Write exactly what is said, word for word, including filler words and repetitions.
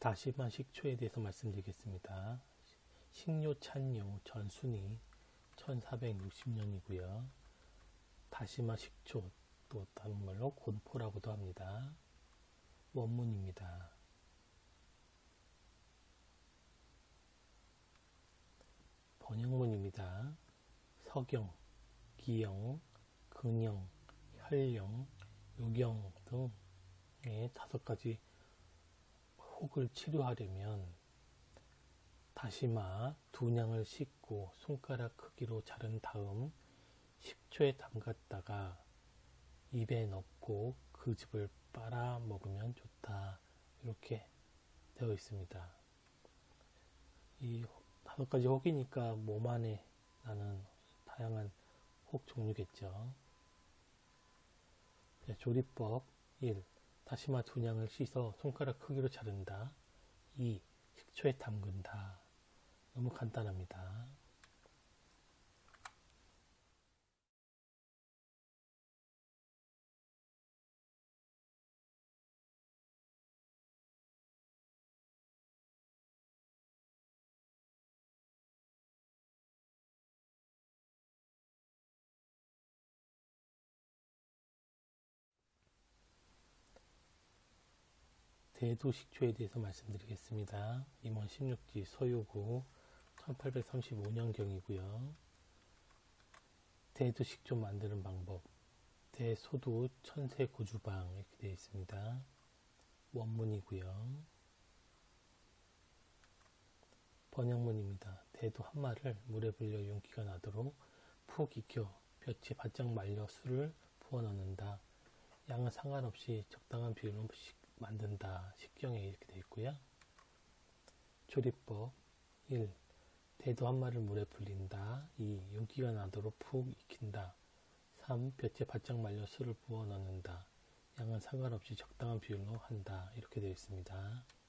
다시마 식초에 대해서 말씀드리겠습니다. 식료 찬요 전순위 천사백육십 년이고요. 다시마 식초, 또 다른 말로 곤포라고도 합니다. 원문입니다. 번역문입니다. 서경, 기영, 근영, 혈령, 요경 등의 다섯 가지 혹을 치료하려면 다시마 두 냥을 씻고 손가락 크기로 자른 다음 식초에 담갔다가 입에 넣고 그 즙을 빨아 먹으면 좋다. 이렇게 되어 있습니다. 이 다섯 가지 혹이니까 몸 안에 나는 다양한 혹 종류겠죠. 네, 조리법 일. 다시마 두 냥을 씻어 손가락 크기로 자른다. 이. 식초에 담근다. 너무 간단합니다. 대두식초에 대해서 말씀드리겠습니다. 임원 십육 지 서유구 천팔백삼십오 년경이고요. 대두식초 만드는 방법. 대소두 천세고주방 이렇게 되어 있습니다. 원문이고요. 번역문입니다. 대두 한 마를 물에 불려 윤기가 나도록 푹 익혀 볕이 바짝 말려 술을 부어 넣는다. 양은 상관없이 적당한 비율로 만든다. 식경에 이렇게 되어 있고요. 조리법 일. 대두 한 마리를 물에 불린다. 이. 윤기가 나도록 푹 익힌다. 삼. 볕에 바짝 말려 술을 부어 넣는다. 양은 상관없이 적당한 비율로 한다. 이렇게 되어 있습니다.